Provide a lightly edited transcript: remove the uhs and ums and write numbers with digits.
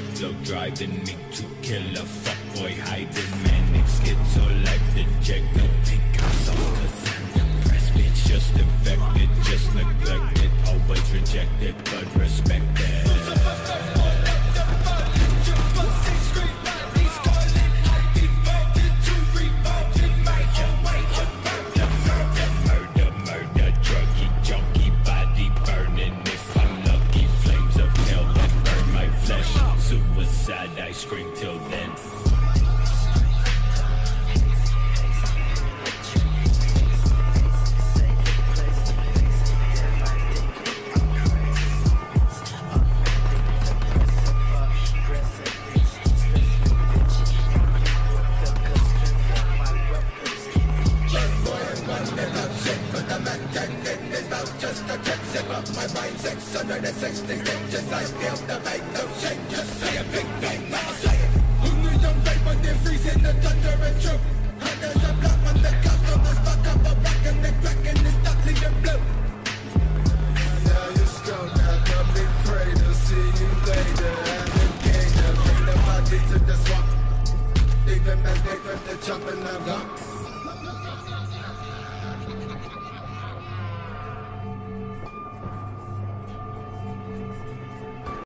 flow driving me to kill a fuckboy hiding manic schizo like the Jack. Don't think I'm soft cause I'm depressed, bitch. Just infected, just neglected, always rejected but respected. I scream till then. Just a trip, zip up my mind, 660 inches. I feel the pain, no shame, just say a big bang, now say it. Only don't wait when they're freezing the thunder and truth. And there's a block on the coast on the spot of a rock and the crack and it's deadly and blue. Now you scout out, come and pray to see you later. Alligator, bring the bodies to the swamp. Leave them as they grip the chump and I'm gone.